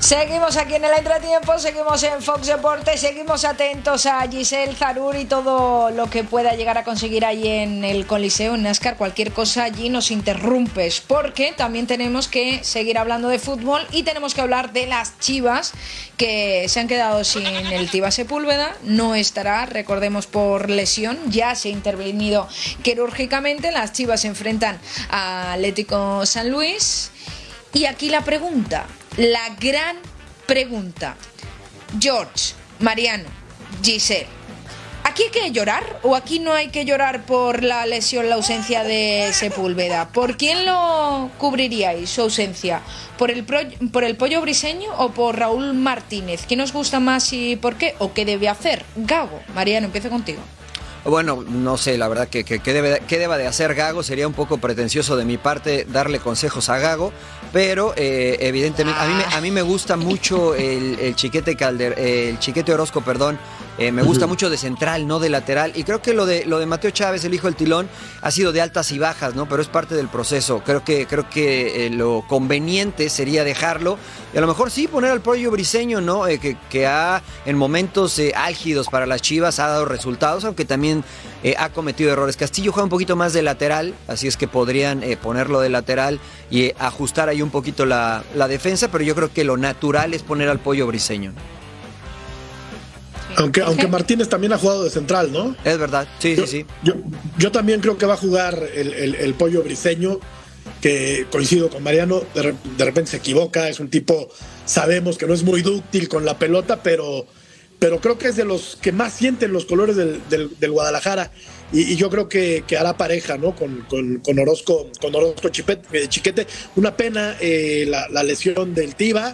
Seguimos aquí en el entretiempo, seguimos en Fox Deportes, seguimos atentos a Giselle Zarur y todo lo que pueda llegar a conseguir allí en el Coliseo, en NASCAR. Cualquier cosa allí nos interrumpes, porque también tenemos que seguir hablando de fútbol y tenemos que hablar de las Chivas, que se han quedado sin el Tiba Sepúlveda. No estará, recordemos, por lesión, ya se ha intervenido quirúrgicamente. Las Chivas se enfrentan a Atlético San Luis. Y aquí la pregunta, la gran pregunta. George, Mariano, Giselle, ¿aquí hay que llorar o aquí no hay que llorar por la lesión, la ausencia de Sepúlveda? ¿Por quién lo cubriríais su ausencia? ¿Por el Pollo Briseño o por Raúl Martínez? ¿Quién os gusta más y por qué? ¿O qué debe hacer Gago? Mariano, empiezo contigo. Bueno, no sé, la verdad que deba de hacer Gago. Sería un poco pretencioso de mi parte darle consejos a Gago, pero evidentemente a mí me gusta mucho el Chiquete Orozco, perdón. Me gusta mucho de central, no de lateral, y creo que lo de Mateo Chávez, el hijo del Tilón, ha sido de altas y bajas, ¿no? Pero es parte del proceso. Creo que lo conveniente sería dejarlo y a lo mejor sí poner al Pollo Briseño, ¿no? Que ha en momentos álgidos para las Chivas ha dado resultados, aunque también ha cometido errores. Castillo juega un poquito más de lateral, así es que podrían ponerlo de lateral y ajustar ahí un poquito la defensa, pero yo creo que lo natural es poner al Pollo Briseño. Aunque Martínez también ha jugado de central, ¿no? Es verdad, sí. Yo también creo que va a jugar el Pollo Briseño, que coincido con Mariano, de repente se equivoca, es un tipo, sabemos que no es muy dúctil con la pelota, pero creo que es de los que más sienten los colores del Guadalajara, y yo creo que hará pareja, ¿no? Con Orozco Chiquete. Una pena la lesión del Tiba,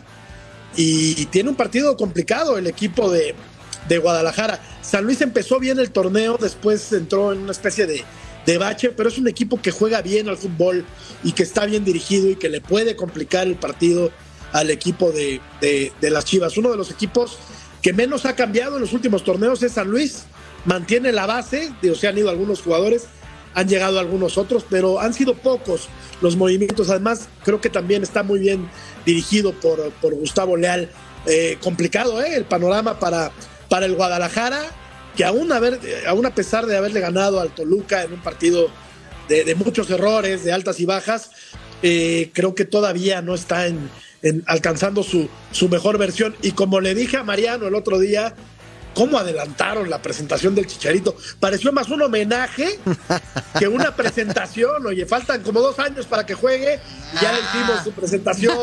y tiene un partido complicado el equipo de Guadalajara. San Luis empezó bien el torneo, después entró en una especie de bache, pero es un equipo que juega bien al fútbol y que está bien dirigido y que le puede complicar el partido al equipo de las Chivas. Uno de los equipos que menos ha cambiado en los últimos torneos es San Luis. Mantiene la base, se han ido algunos jugadores, han llegado algunos otros, pero han sido pocos los movimientos. Además, creo que también está muy bien dirigido por Gustavo Leal. Complicado el panorama para el Guadalajara, que aún a pesar de haberle ganado al Toluca en un partido de muchos errores, de altas y bajas, creo que todavía no está alcanzando su mejor versión. Y como le dije a Mariano el otro día, cómo adelantaron la presentación del Chicharito. Pareció más un homenaje que una presentación. Oye, faltan como 2 años para que juegue y ya le hicimos su presentación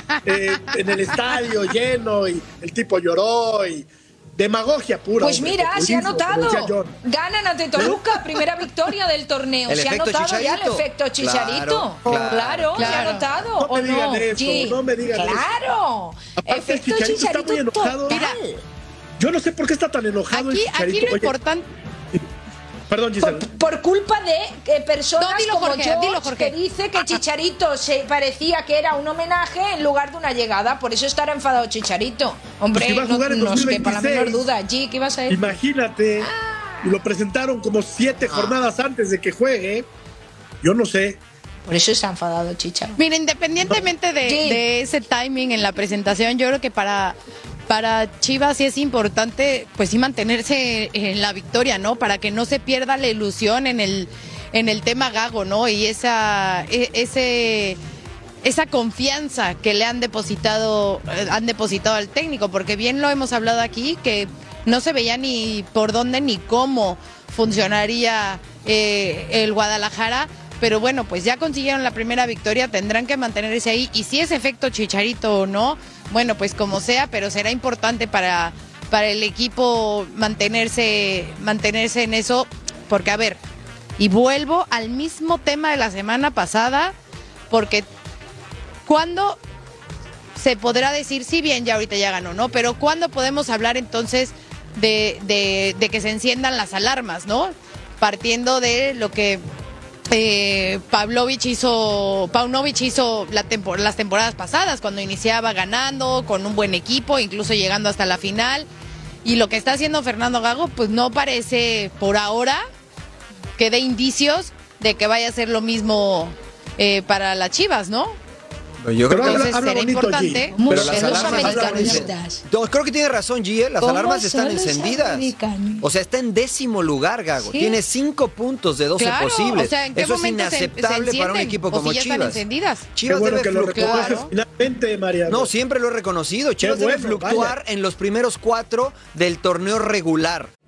en el estadio lleno y el tipo lloró y demagogia pura. Pues mira, se ha notado. Ganan ante Toluca, primera victoria del torneo. Se ha notado Chicharito. Ya el efecto Chicharito. Claro, se ha notado. No me digan eso, no me digan eso. Claro. Aparte, efecto Chicharito está muy enojado. Mira, yo no sé por qué está tan enojado el Chicharito. Aquí lo importante... Perdón, Giselle. Por culpa de personas como Jorge, que dice que Chicharito se parecía que era un homenaje en lugar de una llegada. Por eso estará enfadado Chicharito. Hombre, pues no os quepa la menor duda. ¿Qué ibas a decir? Imagínate, lo presentaron como 7 jornadas antes de que juegue. Yo no sé. Por eso está enfadado Chicharito. Mira, independientemente de ese timing en la presentación, yo creo que para Chivas sí es importante, pues sí, mantenerse en la victoria, ¿no? Para que no se pierda la ilusión en el tema Gago, ¿no? Y esa confianza que le han depositado al técnico, porque bien lo hemos hablado aquí, que no se veía ni por dónde ni cómo funcionaría el Guadalajara. Pero bueno, pues ya consiguieron la primera victoria, tendrán que mantenerse ahí. Y si es efecto Chicharito o no, bueno, pues como sea, pero será importante para el equipo mantenerse en eso. Porque, a ver, y vuelvo al mismo tema de la semana pasada, porque ¿cuándo se podrá decir, si bien ya ahorita ya ganó, ¿no? Pero ¿cuándo podemos hablar entonces de que se enciendan las alarmas, ¿no? Partiendo de lo que Paunovic hizo las temporadas pasadas, cuando iniciaba ganando con un buen equipo, incluso llegando hasta la final, y lo que está haciendo Fernando Gago, pues no parece por ahora que dé indicios de que vaya a ser lo mismo para las Chivas, ¿no? Yo creo que Entonces habla será bonito, importante. G. pero las Son los alarmas están americanistas. No, creo que tiene razón, G. Las ¿Cómo alarmas están son los encendidas. americanos? O sea, está en 10º lugar, Gago. Sí. Tiene 5 puntos de 12 Claro, posibles. o sea, ¿en qué Eso es momento se inaceptable para un encienden? equipo ¿O como si ya están Chivas. encendidas? Qué Chivas bueno debe que lo fluctuar. reconoces finalmente, Mariano. No, siempre lo he reconocido. Chivas debe bueno, fluctuar vaya. en los primeros 4 del torneo regular.